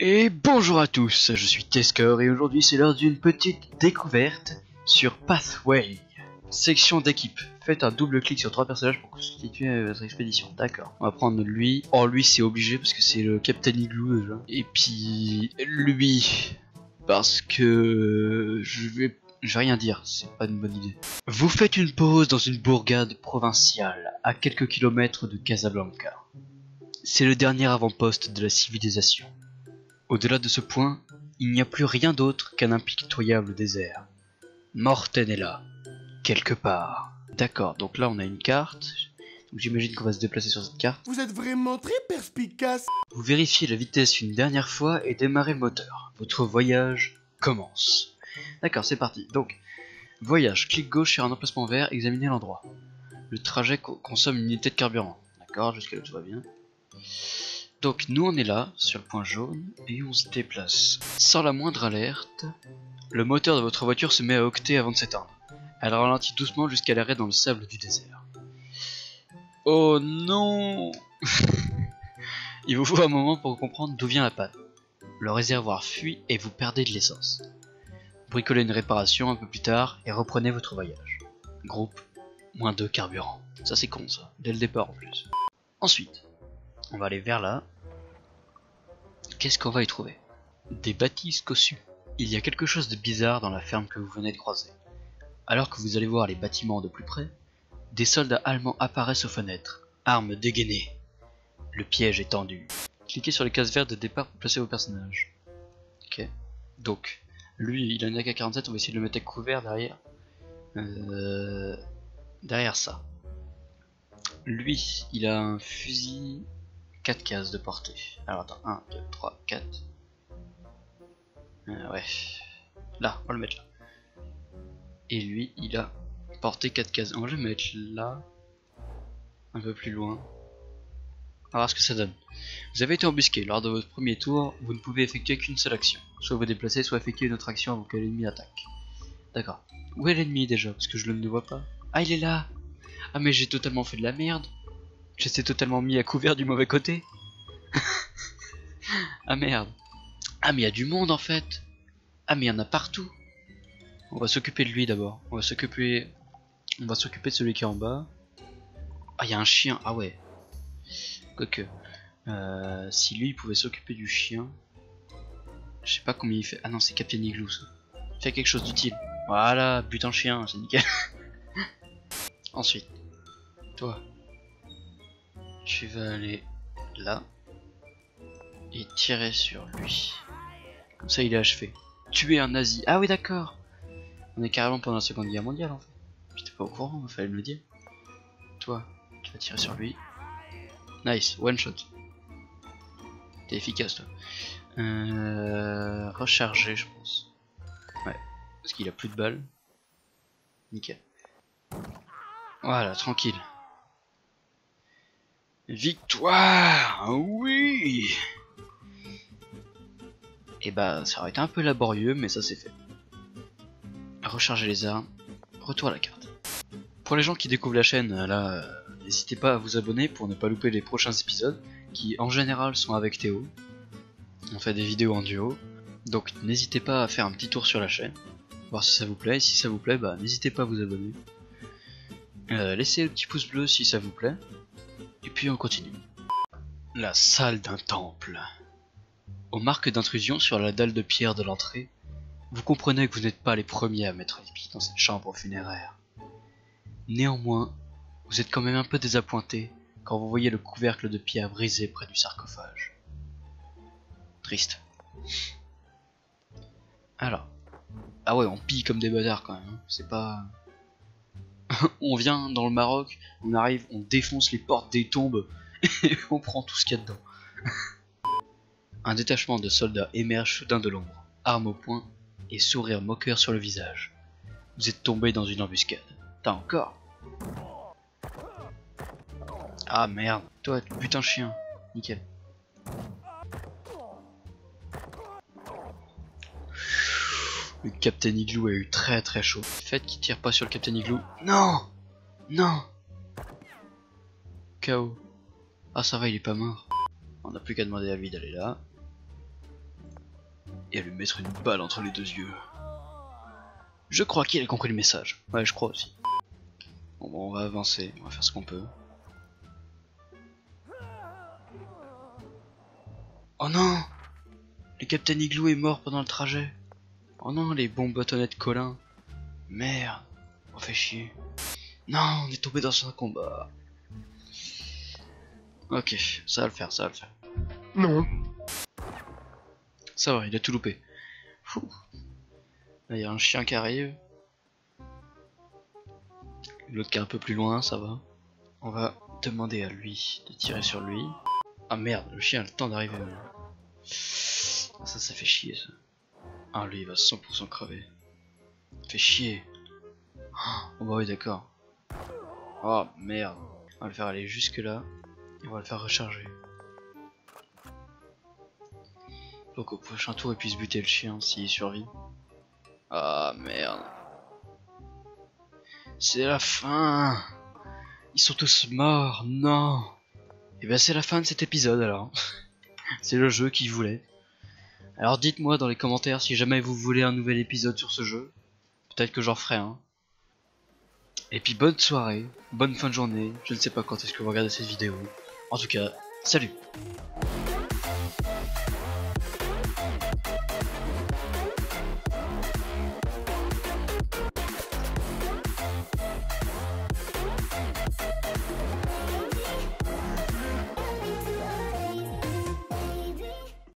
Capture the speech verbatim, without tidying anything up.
Et bonjour à tous, je suis Tesker et aujourd'hui c'est l'heure d'une petite découverte sur Pathway. Section d'équipe, faites un double clic sur trois personnages pour constituer votre expédition. D'accord, on va prendre lui. Oh lui c'est obligé parce que c'est le Captain Igloo déjà. Et puis lui, parce que je vais... Je vais rien dire, c'est pas une bonne idée. Vous faites une pause dans une bourgade provinciale à quelques kilomètres de Casablanca. C'est le dernier avant-poste de la civilisation. Au-delà de ce point, il n'y a plus rien d'autre qu'un impitoyable désert. Morten est là, quelque part. D'accord, donc là on a une carte. J'imagine qu'on va se déplacer sur cette carte. Vous êtes vraiment très perspicace. Vous vérifiez la vitesse une dernière fois et démarrez le moteur. Votre voyage commence. D'accord, c'est parti. Donc, voyage, clic gauche sur un emplacement vert, examinez l'endroit. Le trajet co consomme une unité de carburant. D'accord, jusqu'à là tout va bien. Donc nous on est là, sur le point jaune, et on se déplace. Sans la moindre alerte, le moteur de votre voiture se met à octer avant de s'éteindre. Elle ralentit doucement jusqu'à l'arrêt dans le sable du désert. Oh non. Il vous faut un moment pour comprendre d'où vient la panne. Le réservoir fuit et vous perdez de l'essence. Bricolez une réparation un peu plus tard et reprenez votre voyage. Groupe, moins deux carburant. Ça c'est con ça, dès le départ en plus. Ensuite, on va aller vers là. Qu'est-ce qu'on va y trouver? Des bâtisses cossues. Il y a quelque chose de bizarre dans la ferme que vous venez de croiser. Alors que vous allez voir les bâtiments de plus près, des soldats allemands apparaissent aux fenêtres, armes dégainées. Le piège est tendu. Cliquez sur les cases vertes de départ pour placer vos personnages. Ok. Donc, lui, il a une A K quarante-sept, on va essayer de le mettre à couvert derrière. Euh... Derrière ça. Lui, il a un fusil quatre cases de portée. Alors attends, un, deux, trois, quatre. Euh, ouais. Là, on va le mettre là. Et lui, il a portée quatre cases. On va le mettre là. Un peu plus loin. On va voir ce que ça donne. Vous avez été embusqué. Lors de votre premier tour, vous ne pouvez effectuer qu'une seule action. Soit vous déplacer, soit effectuer une autre action avant que l'ennemi attaque. D'accord. Où est l'ennemi déjà? Parce que je ne le vois pas. Ah, il est là. Ah, mais j'ai totalement fait de la merde. J'étais totalement mis à couvert du mauvais côté. Ah merde. Ah mais il y a du monde en fait. Ah mais il y en a partout. On va s'occuper de lui d'abord. On va s'occuper... On va s'occuper de celui qui est en bas. Ah il y a un chien. Ah ouais. Quoique. Euh, si lui il pouvait s'occuper du chien. Je sais pas combien il fait. Ah non c'est Captain Igloo ça. Fait quelque chose d'utile. Voilà, bute un chien, c'est nickel. Ensuite. Toi. Tu vas aller là et tirer sur lui. Comme ça il est achevé. Tuer un nazi. Ah oui d'accord. On est carrément pendant la seconde guerre mondiale en fait. J'étais pas au courant, il fallait me le dire. Toi, tu vas tirer sur lui. Nice, one shot. T'es efficace toi. Euh, recharger je pense. Ouais. Parce qu'il a plus de balles. Nickel. Voilà, tranquille. Victoire! Oui! Et bah ça aurait été un peu laborieux mais ça c'est fait. Recharger les armes, retour à la carte. Pour les gens qui découvrent la chaîne, là, euh, n'hésitez pas à vous abonner pour ne pas louper les prochains épisodes qui en général sont avec Théo. On fait des vidéos en duo, donc n'hésitez pas à faire un petit tour sur la chaîne, voir si ça vous plaît, et si ça vous plaît, bah n'hésitez pas à vous abonner. Euh, laissez le petit pouce bleu si ça vous plaît. Et puis on continue. La salle d'un temple. Aux marques d'intrusion sur la dalle de pierre de l'entrée, vous comprenez que vous n'êtes pas les premiers à mettre les pieds dans cette chambre funéraire. Néanmoins, vous êtes quand même un peu désappointé quand vous voyez le couvercle de pierre brisé près du sarcophage. Triste. Alors. Ah ouais, on pille comme des bâtards quand même, hein. C'est pas... On vient dans le Maroc, on arrive, on défonce les portes des tombes et on prend tout ce qu'il y a dedans. Un détachement de soldats émerge soudain de l'ombre, arme au poing et sourire moqueur sur le visage. Vous êtes tombé dans une embuscade. T'as encore? Ah merde, toi tu butes un chien, nickel. Le Captain Igloo a eu très très chaud. Faites qu'il tire pas sur le Captain Igloo. Non! Non! K O. Ah ça va, il est pas mort. On n'a plus qu'à demander à lui d'aller là. et à lui mettre une balle entre les deux yeux. Je crois qu'il a compris le message. Ouais, je crois aussi. Bon, bon, on va avancer, on va faire ce qu'on peut. Oh non! Le Capitaine Igloo est mort pendant le trajet. Oh non, les bons bâtonnets Colin. Merde, on fait chier. Non, on est tombé dans un combat. Ok, ça va le faire, ça va le faire. Non. Ça va, il a tout loupé. Fou. Là, il y a un chien qui arrive. L'autre qui est un peu plus loin, ça va. On va demander à lui de tirer sur lui. Ah merde, le chien a le temps d'arriver. Ah, ça, ça fait chier ça. Ah, lui il va cent pour cent crever. Fait chier. Oh bah oui, d'accord. Oh merde. On va le faire aller jusque là. Et on va le faire recharger. Donc au prochain tour il puisse buter le chien s'il survit. Ah merde. C'est la fin. Ils sont tous morts, non. Et ben c'est la fin de cet épisode alors. C'est le jeu qu'il voulait. Alors dites-moi dans les commentaires si jamais vous voulez un nouvel épisode sur ce jeu. Peut-être que j'en ferai un. Et puis bonne soirée, bonne fin de journée. Je ne sais pas quand est-ce que vous regardez cette vidéo. En tout cas, salut.